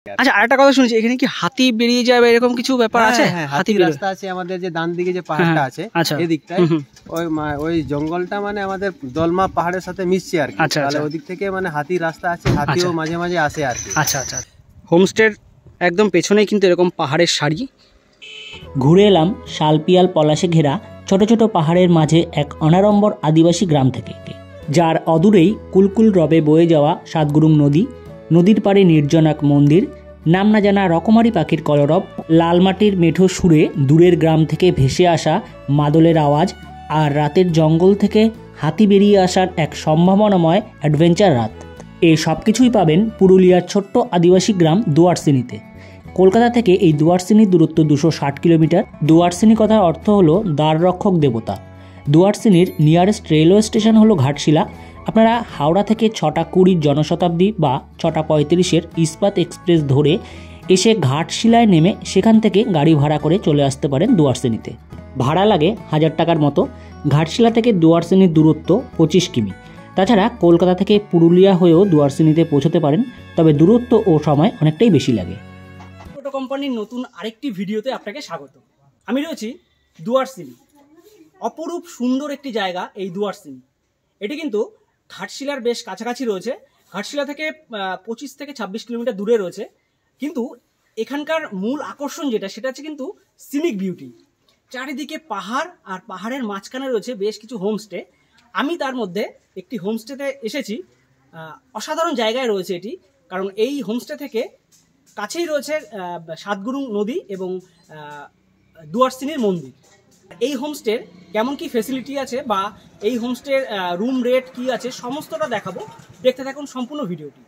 আচ্ছা, আরেকটা কথা শুনেছি এখানে কি হাতি বেরিয়ে যাবে এরকম কিছু ব্যাপার আছে? হ্যাঁ, হাতি রাস্তা আছে আমাদের যে ডান দিকে যে পাহাড়টা আছে এদিকটায়, ওই জঙ্গলটা মানে আমাদের দলমা পাহাড়ের সাথে মিশছে আর কি। তাহলে ওদিক থেকে মানে হাতির রাস্তা আছে, হাতিও মাঝে মাঝে আসে আর কি। আচ্ছা আচ্ছা, হোমস্টের একদম পেছনেই কিন্তু এরকম পাহাড়ের সারি। ঘুরে এলাম শালপিয়াল পলাশে ঘেরা ছোট ছোট পাহাড়ের মাঝে এক অনাড়ম্বর আদিবাসী গ্রাম থেকে, যার অদূরেই কুলকুল রবে বয়ে যাওয়া সাতগুরুং নদী, নদীর পাড়ে নির্জন এক মন্দির, নাম না জানা রকমারি পাখির কলরব, লাল মাটির মেঠো সুরে দূরের গ্রাম থেকে ভেসে আসা মাদলের আওয়াজ, আর রাতের জঙ্গল থেকে হাতি বেরিয়ে আসার এক সম্ভাবনাময় অ্যাডভেঞ্চার রাত। এই সব কিছুই পাবেন পুরুলিয়ার ছোট্ট আদিবাসী গ্রাম দুয়ারসিনিতে। কলকাতা থেকে এই দুয়ারসিনির দূরত্ব 260 কিলোমিটার। দুয়ারসিনি কথার অর্থ হলো দ্বাররক্ষক দেবতা। দুয়ারসিনির নিয়ারেস্ট রেলওয়ে স্টেশন হলো ঘাটশিলা। আপনারা হাওড়া থেকে 6:20 জনশতাব্দী বা 6:35 ইস্পাত এক্সপ্রেস ধরে এসে ঘাটশিলায় নেমে সেখান থেকে গাড়ি ভাড়া করে চলে আসতে পারেন দুয়ারসিনিতে। ভাড়া লাগে 1000 টাকার মতো। ঘাটশিলা থেকে দুয়ারসিনির দূরত্ব 25 কিমি। তাছাড়া কলকাতা থেকে পুরুলিয়া হয়েও দুয়ারসিনিতে পৌঁছতে পারেন, তবে দূরত্ব ও সময় অনেকটাই বেশি লাগে। টোটো কোম্পানির নতুন আরেকটি ভিডিওতে আপনাকে স্বাগত। আমি রয়েছি দুয়ারসিনি। অপরূপ সুন্দর একটি জায়গা এই দুয়ারসিনি। এটি কিন্তু ঘাটশিলার বেশ কাছাকাছি রয়েছে। ঘাটশিলা থেকে 25 থেকে 26 কিলোমিটার দূরে রয়েছে। কিন্তু এখানকার মূল আকর্ষণ যেটা, সেটা হচ্ছে কিন্তু সিনিক বিউটি। চারিদিকে পাহাড়, আর পাহাড়ের মাঝখানে রয়েছে বেশ কিছু হোমস্টে। আমি তার মধ্যে একটি হোমস্টেতে এসেছি। অসাধারণ জায়গায় রয়েছে এটি, কারণ এই হোমস্টে থেকে কাছেই রয়েছে সাতগুরুং নদী এবং দুয়ারসিনির মন্দির। এই হোমস্টের কেমন কি ফেসিলিটি আছে বা এই হোমস্টের রুম রেট কি আছে সমস্তটা দেখাবো। দেখতে থাকুন সম্পূর্ণ ভিডিওটি।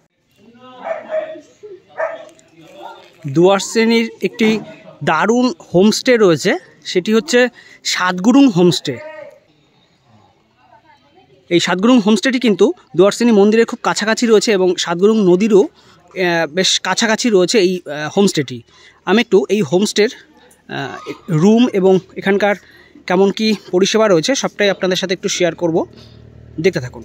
দুয়ারসিনির একটি দারুণ হোমস্টে রয়েছে, সেটি হচ্ছে সাতগুরুং হোমস্টে। এই সাতগুরুং হোমস্টেটি কিন্তু দুয়ারসিনি মন্দিরের খুব কাছাকাছি রয়েছে এবং সাতগুরুং নদীরও বেশ কাছাকাছি রয়েছে এই হোমস্টেটি। আমি একটু এই হোমস্টের রুম এবং এখানকার কেমন কি পরিষেবা রয়েছে সবটাই আপনাদের সাথে একটু শেয়ার করব। দেখতে থাকুন।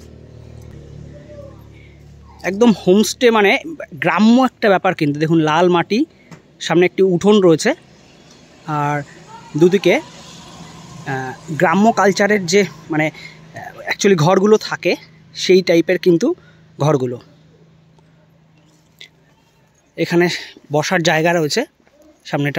একদম হোমস্টে মানে গ্রাম্য একটা ব্যাপার, কিন্তু দেখুন লাল মাটি, সামনে একটি উঠোন রয়েছে, আর দুদিকে গ্রাম্য কালচারের যে মানে অ্যাকচুয়ালি ঘরগুলো থাকে সেই টাইপের কিন্তু ঘরগুলো। এখানে বসার জায়গা রয়েছে সামনেটা।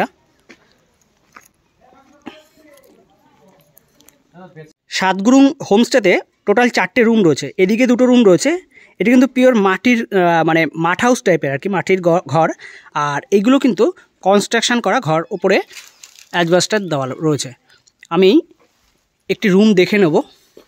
সাতগুরুং হোমস্টেতে টোটাল 4টে রুম রয়েছে। এদিকে 2টো রুম রয়েছে। এটি কিন্তু পিওর মাটির মানে মাঠ হাউস টাইপের আর কি, মাটির ঘর। আর এইগুলো কিন্তু কনস্ট্রাকশন করা ঘর, উপরে অ্যাজবেস্টার দেওয়া রয়েছে। আমি একটি রুম দেখে নেব।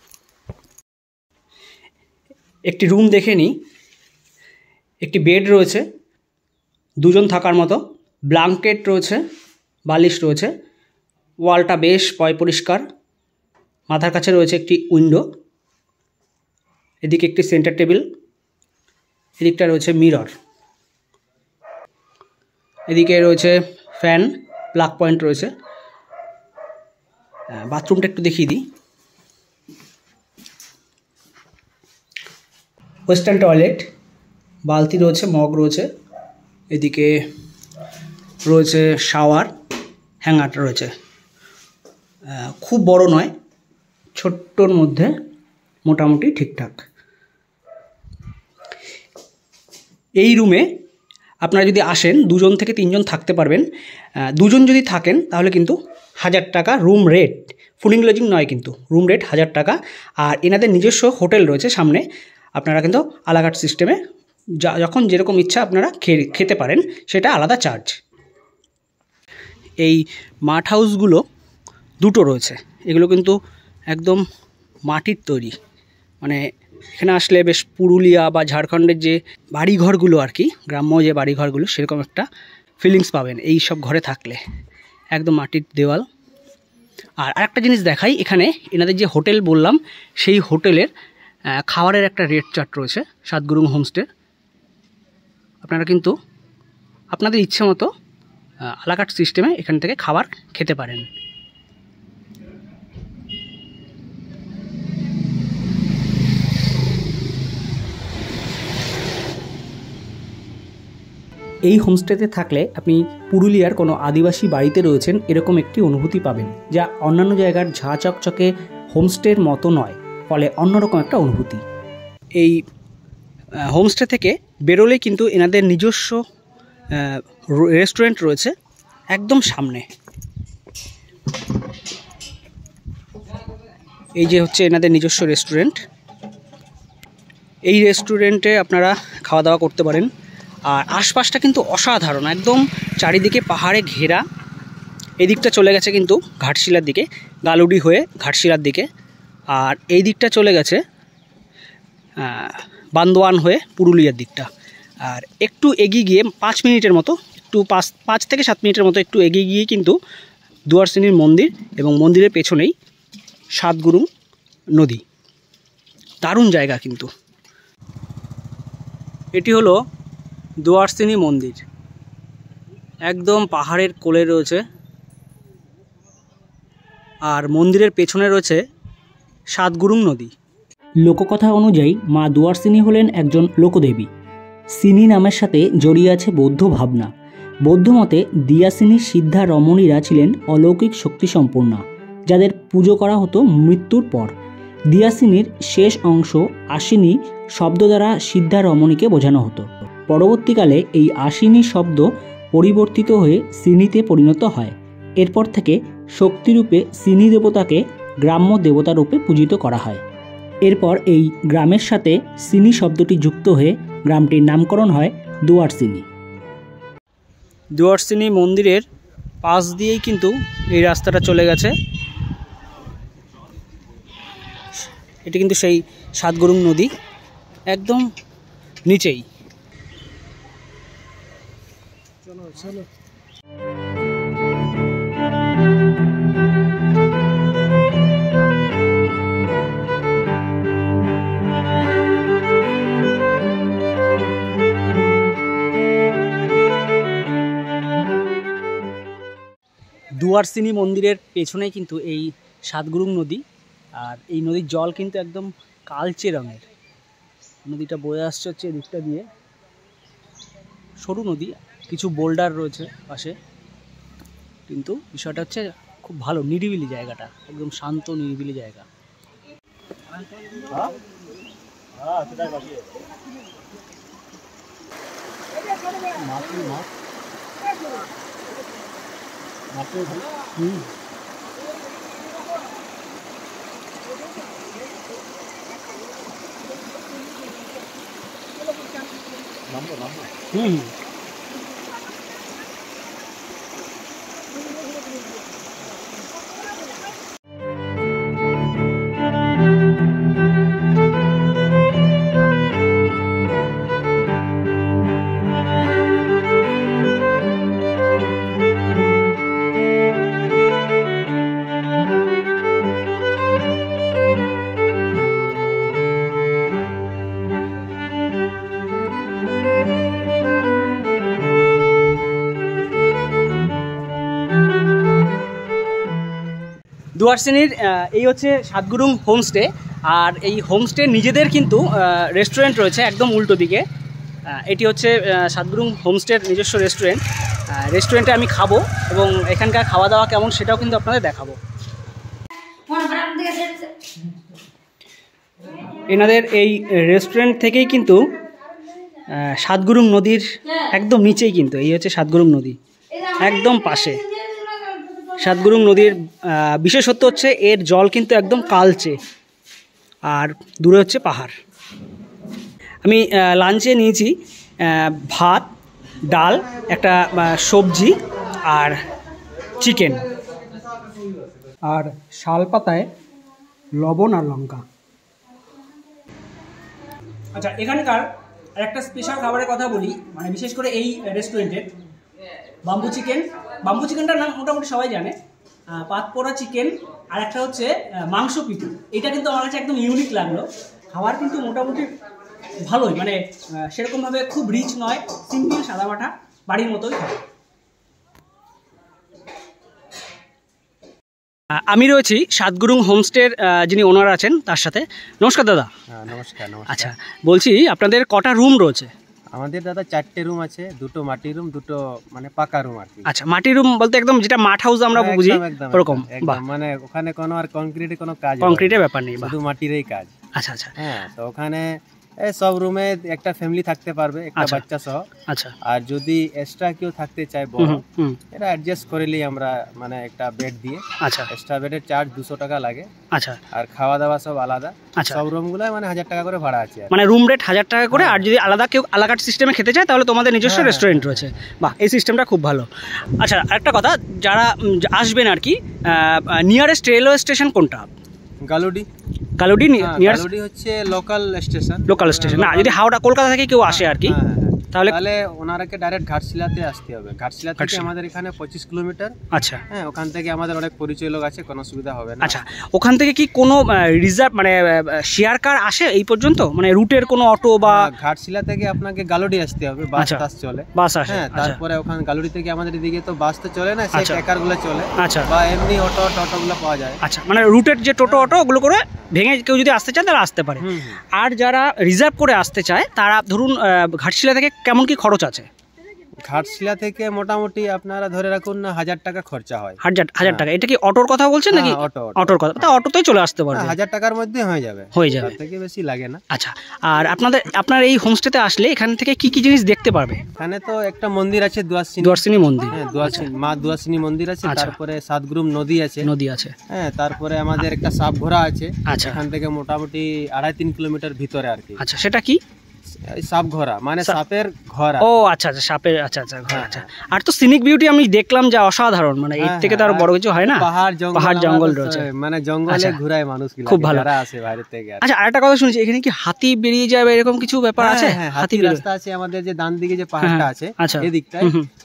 একটি রুম দেখে নিই। একটি বেড রয়েছে 2 জন থাকার মতো, ব্ল্যাঙ্কেট রয়েছে, বালিশ রয়েছে, ওয়ালটা বেশ পরিষ্কার। মাথার কাছে রয়েছে একটি উইন্ডো, এদিকে একটি সেন্টার টেবিল, এদিকটা রয়েছে মিরর, এদিকে রয়েছে ফ্যান, প্লাগ পয়েন্ট রয়েছে। বাথরুমটা একটু দেখিয়ে দিই। ওয়েস্টার্ন টয়লেট, বালতি রয়েছে, মগ রয়েছে, এদিকে রয়েছে শাওয়ার, হ্যাঙ্গার রয়েছে। খুব বড় নয়, ছোট্টর মধ্যে মোটামুটি ঠিকঠাক। এই রুমে আপনারা যদি আসেন 2 জন থেকে 3 জন থাকতে পারবেন। 2 জন যদি থাকেন তাহলে কিন্তু 1000 টাকা রুম রেট, ফুডিং লজিং নয়, কিন্তু রুম রেট 1000 টাকা। আর এনাদের নিজস্ব হোটেল রয়েছে সামনে, আপনারা কিন্তু আলাকাট সিস্টেমে যখন যেরকম ইচ্ছা আপনারা খেতে পারেন, সেটা আলাদা চার্জ। এই মাঠ হাউসগুলো 2টো রয়েছে, এগুলো কিন্তু একদম মাটির তৈরি। মানে এখানে আসলে বেশ পুরুলিয়া বা ঝাড়খণ্ডের যে বাড়িঘরগুলো আর কি, গ্রাম্য যে বাড়িঘরগুলো, সেরকম একটা ফিলিংস পাবেন এই সব ঘরে থাকলে। একদম মাটির দেওয়াল। আর আরেকটা জিনিস দেখাই, এখানে এনাদের যে হোটেল বললাম সেই হোটেলের খাবারের একটা রেট চার্ট রয়েছে সাতগুরুং হোমস্টে। আপনারা কিন্তু আপনাদের ইচ্ছে মতো আলাকাট সিস্টেমে এখান থেকে খাবার খেতে পারেন। এই হোমস্টেতে থাকলে আপনি পুরুলিয়ার কোনো আদিবাসী বাড়িতে রয়েছেন এরকম একটি অনুভূতি পাবেন, যা অন্যান্য জায়গার ঝাঁ চকচকে হোমস্টের মতো নয়, ফলে অন্যরকম একটা অনুভূতি। এই হোমস্টে থেকে বেরোলে কিন্তু এনাদের নিজস্ব রেস্টুরেন্ট রয়েছে একদম সামনে। এই যে হচ্ছে এনাদের নিজস্ব রেস্টুরেন্ট। এই রেস্টুরেন্টে আপনারা খাওয়া দাওয়া করতে পারেন। আর আশপাশটা কিন্তু অসাধারণ, একদম চারিদিকে পাহাড়ে ঘেরা। এদিকটা চলে গেছে কিন্তু ঘাটশিলার দিকে, গালুডি হয়ে ঘাটশিলার দিকে। আর এই দিকটা চলে গেছে বান্দোয়ান হয়ে পুরুলিয়ার দিকটা। আর একটু এগিয়ে গিয়ে 5 মিনিটের মতো, একটু 5 থেকে 7 মিনিটের মতো একটু এগিয়ে গিয়ে কিন্তু দুয়ারসিনির মন্দির, এবং মন্দিরের পেছনেই সাতগুরুং নদী। দারুণ জায়গা কিন্তু। এটি হলো দুয়ারসিনি মন্দির, একদম পাহাড়ের কোলে রয়েছে। আর মন্দিরের পেছনে রয়েছে সাতগুরুং নদী। লোককথা অনুযায়ী মা দুয়ারসিনি হলেন একজন লোকদেবী। সিনি নামের সাথে জড়িয়ে আছে বৌদ্ধ ভাবনা। বৌদ্ধ মতে দিয়াসিনী সিদ্ধা রমণীরা ছিলেন অলৌকিক শক্তিসম্পন্না, যাদের পুজো করা হতো মৃত্যুর পর। দিয়াসিনীর শেষ অংশ আশিনী শব্দ দ্বারা সিদ্ধা রমণীকে বোঝানো হতো। পরবর্তীকালে এই আশিনী শব্দ পরিবর্তিত হয়ে সিনিতে পরিণত হয়। এরপর থেকে শক্তিরূপে সিনি দেবতাকে গ্রাম্য দেবতা রূপে পূজিত করা হয়। এরপর এই গ্রামের সাথে সিনি শব্দটি যুক্ত হয়ে গ্রামটির নামকরণ হয় দুয়ারসিনি। দুয়ারসিনি মন্দিরের পাশ দিয়েই কিন্তু এই রাস্তাটা চলে গেছে। এটি কিন্তু সেই সাতগুরুং নদী, একদম নিচেই। চলো চলো। দুয়ারসিনি মন্দিরের পেছনেই কিন্তু এই সাতগুরুং নদী। আর এই নদীর জল কিন্তু একদম কালচে রঙের। নদীটা বয়ে আসছে হচ্ছে এদিকটা দিয়ে, সরু নদী, কিছু বোল্ডার রয়েছে পাশে। কিন্তু বিষয়টা হচ্ছে খুব ভালো, নিরিবিলি জায়গাটা, একদম শান্ত নিরিবিলি জায়গা। দুয়ারসিনির এই হচ্ছে সাতগুরুং হোমস্টে। আর এই হোমস্টে নিজেদের কিন্তু রেস্টুরেন্ট রয়েছে একদম উল্টো দিকে। এটি হচ্ছে সাতগুরুং হোমস্টের নিজস্ব রেস্টুরেন্ট। রেস্টুরেন্টে আমি খাবো এবং এখানকার খাওয়া দাওয়া কেমন সেটাও কিন্তু আপনাদের দেখাবো। এনাদের এই রেস্টুরেন্ট থেকেই কিন্তু সাতগুরুং নদীর একদম নিচেই কিন্তু এই হচ্ছে সাতগুরুং নদী, একদম পাশে। সাতগুরুং নদীর বিশেষত্ব হচ্ছে এর জল কিন্তু একদম কালচে, আর দূরে হচ্ছে পাহাড়। আমি লাঞ্চে নিয়েছি ভাত, ডাল, একটা সবজি আর চিকেন, আর শাল পাতায় লবণ আর লঙ্কা। আচ্ছা, এখানকার একটা স্পেশাল খাবারের কথা বলি, মানে বিশেষ করে এই রেস্টুরেন্টের বাম্বু চিকেন। বাম্বু চিকেনটার নাম মোটামুটি সবাই জানে। পাতপোড়া চিকেন আর একটা হচ্ছে মাংস পিঠু। এটা কিন্তু আমার কাছে একদম ইউনিক লাগলো। খাবার কিন্তু মোটামুটি ভালোই, মানে সেরকমভাবে খুব রিচ নয়, সিম্পল সাদামাটা বাড়ির মতোই হয়। আমি রয়েছি সাতগুরুং হোমস্টের যিনি ওনার আছেন তার সাথে। নমস্কার দাদা। নমস্কার। আচ্ছা, বলছি আপনাদের কটা রুম রয়েছে? আমাদের দাদা 4টে রুম আছে, 2টো মাটি রুম, 2টো মানে পাকা রুম আর কি। আচ্ছা, মাটি রুম বলতে একদম যেটা মাঠ হাউস আমরা বুঝি ওরকম? মানে ওখানে কোনো আর কংক্রিটের কোনো কাজ, কংক্রিটের ব্যাপার নেই, শুধু মাটিরই কাজ। আচ্ছা আচ্ছা। হ্যাঁ, তো ওখানে সব রুমে একটা ফ্যামিলি থাকতে পারবে, একটা বাচ্চা সহ। আচ্ছা, আর যদি এক্সট্রা কেউ থাকতে চায় বড়, এটা অ্যাডজাস্ট করে নিই আমরা, মানে একটা বেড দিয়ে। আচ্ছা, এক্সট্রা বেডের চার্জ 200 টাকা লাগে। আচ্ছা, আর খাওয়া দাওয়া সব আলাদা। সব রুমগুলো মানে 1000 টাকা করে ভাড়া আছে, মানে রুম রেট 1000 টাকা করে। আর যদি আলাদা কেউ আলাকাট সিস্টেমে খেতে চায় তাহলে তোমাদের নিজস্ব রেস্টুরেন্ট রয়েছে। বাহ, এই সিস্টেমটা খুব ভালো। আচ্ছা, আরেকটা কথা, যারা আসবেন আর কি, নিয়ারেস্ট রেলওয়ে স্টেশন কোনটা? গালুডি। গালুডি গালুডি হচ্ছে লোকাল স্টেশন। না, যদি হাওড়া কলকাতা থেকে কেউ আসে আর কি, তাহলে ওনারাকে ডাইরেক্ট ঘাটশিলাতে আসতে হবে। ঘাটশিলা থেকে আমাদের এখানে 25 কিলোমিটার। আচ্ছা, হ্যাঁ, ওখান থেকে আমাদের অনেক পরিচয় লোক আছে, কোনো অসুবিধা হবে না। আচ্ছা, ওখান থেকে কি কোনো রিজার্ভ মানে শেয়ার কার আসে এই পর্যন্ত, মানে রুটের কোনো অটো বা? ঘাটশিলা থেকে আপনাকে গালুডি আসতে হবে, বাস চলে, বাস আসে। হ্যাঁ, তারপরে ওখানে গালুডি থেকে আমাদের এদিকে তো বাস তো চলে না, সেই ট্যাকারগুলো চলে। আচ্ছা, বা এমনি অটোগুলো পাওয়া যায়। আচ্ছা, মানে রুটের যে টোটো অটো ওগুলো করে ভেঙে কেউ যদি আসতে চায় তারা আসতে পারে। আর যারা রিজার্ভ করে আসতে চায় তারা ধরুন ঘাটশিলা থেকে কেমন কি খরচ আছে? ঘাটশিলা থেকে মোটামুটি আপনারা ধরে রাখুন 1000 টাকা খরচা হয়। 1000 টাকা। এটা কি অটোর কথা বলছেন নাকি? অটোর কথা, তা অটোতেই চলে আসতে পারবে। 1000 টাকার মধ্যে হয়ে যাবে। তার থেকে বেশি লাগে না। আচ্ছা, আর আপনার এই হোমস্টেতে আসলে এখান থেকে কি কি জিনিস দেখতে পারবে? এখানে তো একটা মন্দির আছে, দুয়ারসিনী মন্দির। হ্যাঁ, মা দুয়ারসিনী মন্দির আছে। তারপরে সাতগুরুম নদী আছে। হ্যাঁ, তারপরে আমাদের একটা সাপ ঘোড়া আছে। এখান থেকে মোটামুটি 2.5-3 কিলোমিটার ভিতরে আর কি। আচ্ছা, সেটা কি? সাপ ঘোড়া মানে সাপের ঘর। ও আচ্ছা আচ্ছা, সাপের, আচ্ছা আচ্ছা, ঘর। আচ্ছা, আর তো সিনিক বিউটি আমি দেখলাম যা অসাধারণ, মানে এর থেকে তো আরো বড় কিছু হয় না। পাহাড় জঙ্গল রয়েছে, মানে জঙ্গলে ঘুরায় মানুষ, খুব ভালো আছে বাইরে থেকে। আচ্ছা, আরেকটা কথা শুনছি, এখানে কি হাতি বেরিয়ে যাবে এরকম কিছু ব্যাপার আছে? হাতির রাস্তা আছে আমাদের, যে ডান দিকে যে পাহাড়টা আছে এদিকটায়,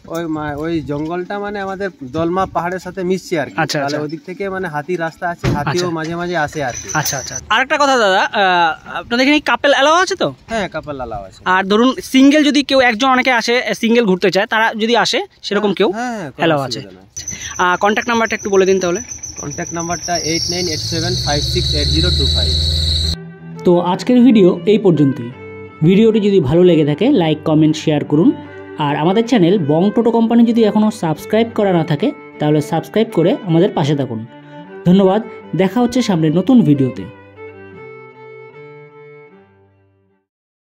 ওই জঙ্গলটা মানে আমাদের দলমা পাহাড়ের সাথে মিশছে আর কি। তাহলে ওদিক থেকে মানে হাতির রাস্তা আছে, হাতিও মাঝে মাঝে আসে আর কি। আচ্ছা আচ্ছা। আরেকটা কথা দাদা, আপনাদের এখানে কাপল অ্যালাউ আছে তো? হ্যাঁ, কাপল অ্যালাউ আছে। আর ধরুন সিঙ্গেল যদি কেউ, একজন অনেকে আসে সিঙ্গেল ঘুরতে চায়, তারা যদি আসে সেরকম কেউ অ্যালাউ আছে? কন্ট্যাক্ট নাম্বারটা একটু বলে দিন তাহলে। কন্ট্যাক্ট নাম্বারটা 8987568025। তো আজকের ভিডিও এই পর্যন্তই। ভিডিওটি যদি ভালো লেগে থাকে লাইক, কমেন্ট, শেয়ার করুন। আর আমাদের চ্যানেল বং টোটো কোম্পানি যদি এখনও সাবস্ক্রাইব করা না থাকে তাহলে সাবস্ক্রাইব করে আমাদের পাশে থাকুন। ধন্যবাদ, দেখা হচ্ছে সামনে নতুন ভিডিওতে।